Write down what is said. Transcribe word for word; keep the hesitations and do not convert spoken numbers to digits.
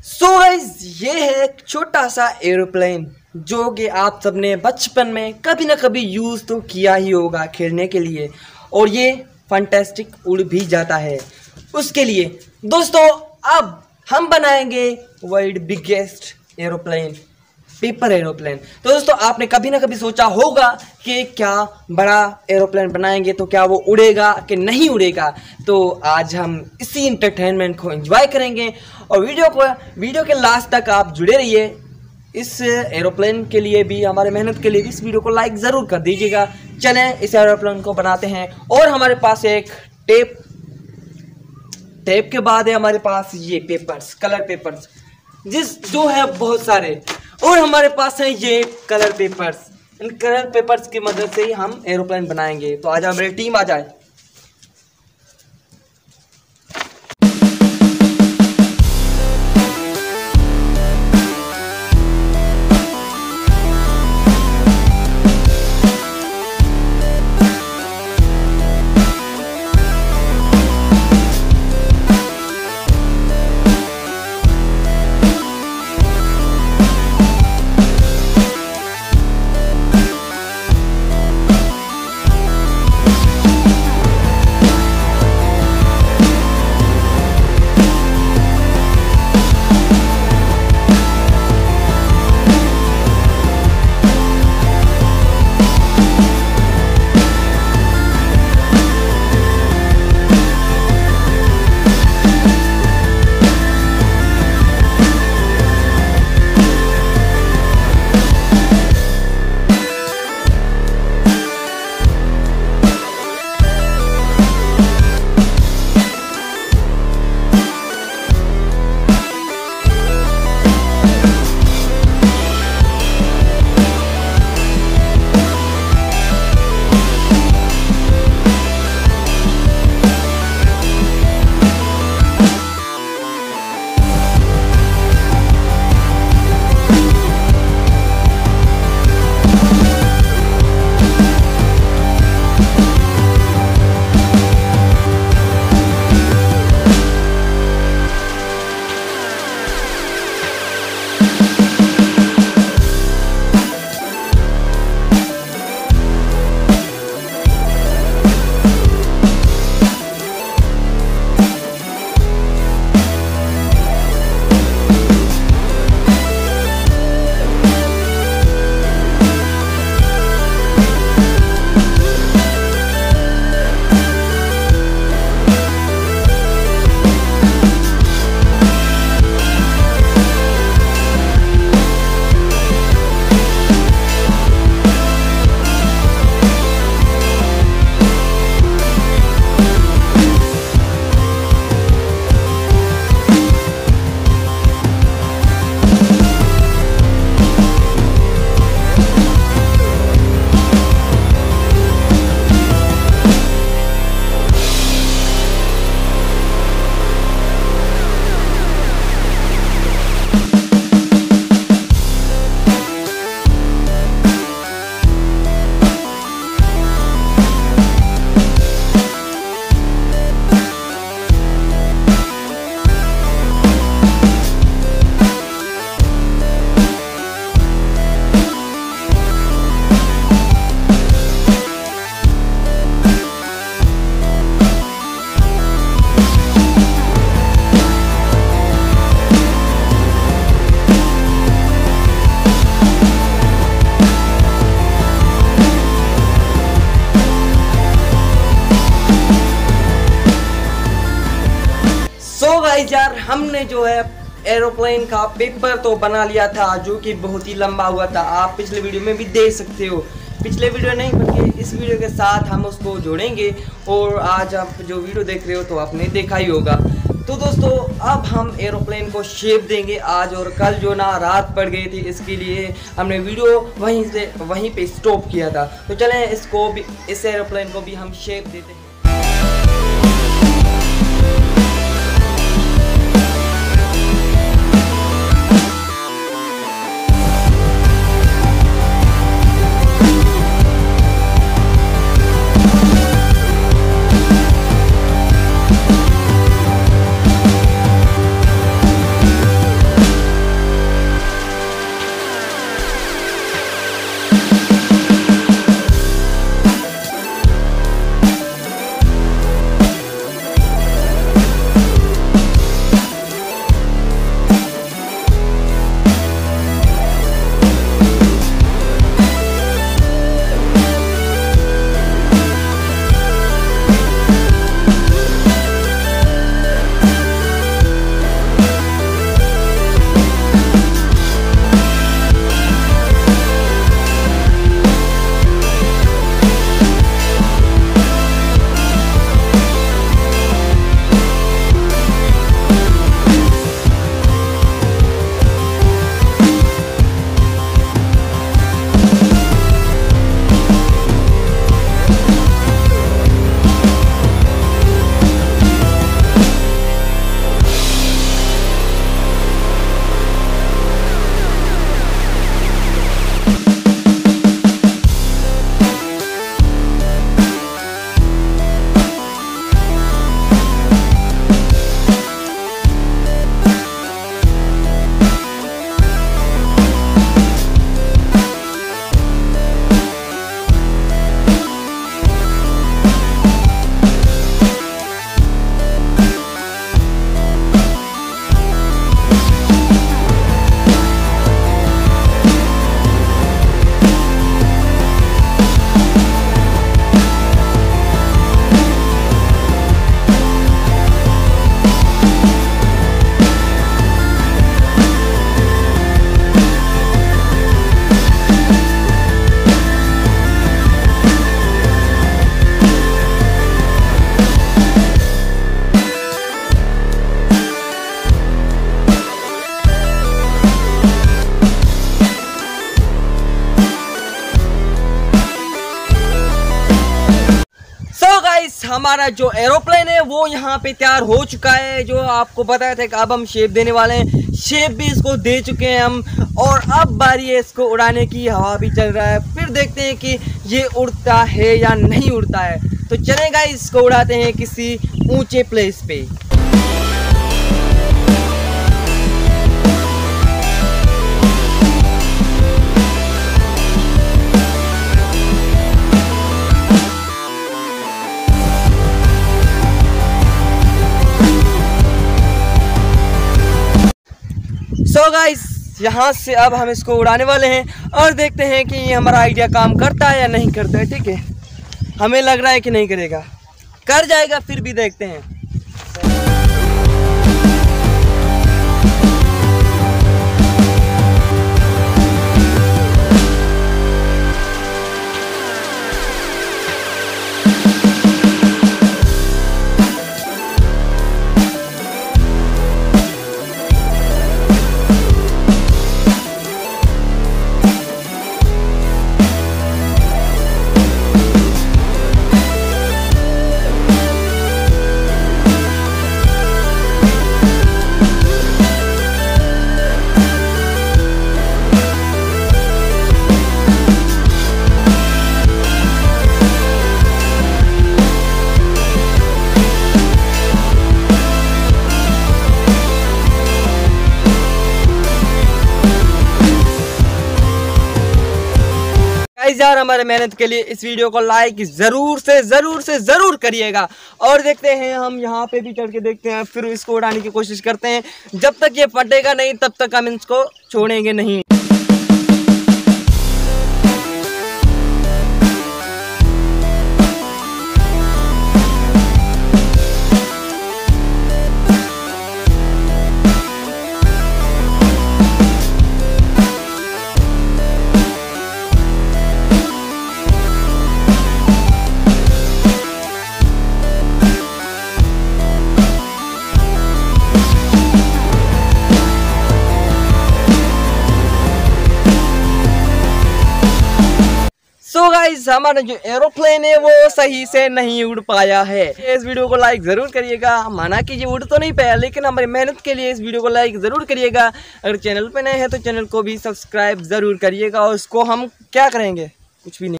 So guys, ये है एक छोटा सा एरोप्लेन जो कि आप सबने बचपन में कभी ना कभी यूज़ तो किया ही होगा खेलने के लिए। और ये फंटेस्टिक उड़ भी जाता है। उसके लिए दोस्तों अब हम बनाएंगे world biggest aeroplane, paper aeroplane. तो दोस्तों आपने कभी ना कभी सोचा होगा कि क्या बड़ा एरोप्लेन बनाएंगे तो क्या वो उड़ेगा कि नहीं उड़ेगा। तो आज हम इसी इंटरटेनमेंट को एंजॉय करेंगे और वीडियो को वीडियो के लास्ट तक आप जुड़े रहिए। इस एरोप्लेन के लिए भी, हमारे मेहनत के लिए भी इस वीडियो को लाइक ज़रूर कर दीजिएगा। चलें इस एरोप्लेन को बनाते हैं। और हमारे पास एक टेप टेप के बाद है हमारे पास ये पेपर्स, कलर पेपर्स, जिस जो है बहुत सारे। और हमारे पास है ये कलर पेपर्स। इन कलर पेपर्स की मदद से ही हम एरोप्लेन बनाएंगे। तो आज हमारी टीम आ जाए। सो गाइस यार, हमने जो है एरोप्लेन का पेपर तो बना लिया था जो कि बहुत ही लंबा हुआ था। आप पिछले वीडियो में भी देख सकते हो। पिछले वीडियो नहीं बल्कि इस वीडियो के साथ हम उसको जोड़ेंगे। और आज आप जो वीडियो देख रहे हो तो आपने देखा ही होगा। तो दोस्तों अब हम एरोप्लेन को शेप देंगे आज। और कल जो ना रात पड़ गई थी, इसके लिए हमने वीडियो वहीं से वहीं पे स्टॉप किया था। तो चलें इसको भी, इस एरोप्लेन को भी हम शेप देते हैं। हमारा जो एरोप्लेन है वो यहाँ पे तैयार हो चुका है। जो आपको बताया था कि अब हम शेप देने वाले हैं, शेप भी इसको दे चुके हैं हम, और अब बारी है इसको उड़ाने की। हवा भी चल रहा है, फिर देखते हैं कि ये उड़ता है या नहीं उड़ता है। तो चलेगा इसको उड़ाते हैं किसी ऊंचे प्लेस पे। सो so गाइस, यहाँ से अब हम इसको उड़ाने वाले हैं और देखते हैं कि ये हमारा आइडिया काम करता है या नहीं करता है। ठीक है, हमें लग रहा है कि नहीं करेगा, कर जाएगा, फिर भी देखते हैं। गाइस यार, हमारे मेहनत के लिए इस वीडियो को लाइक जरूर से जरूर से जरूर करिएगा। और देखते हैं हम यहाँ पे भी चढ़ के देखते हैं, फिर इसको उड़ाने की कोशिश करते हैं। जब तक ये फटेगा नहीं तब तक हम इसको छोड़ेंगे नहीं। सो गाइस, हमारा जो एरोप्लेन है वो सही से नहीं उड़ पाया है। इस वीडियो को लाइक जरूर करिएगा। माना कि ये उड़ तो नहीं पाया, लेकिन हमारी मेहनत के लिए इस वीडियो को लाइक जरूर करिएगा। अगर चैनल पे नए हैं तो चैनल को भी सब्सक्राइब जरूर करिएगा। और इसको हम क्या करेंगे, कुछ भी नहीं।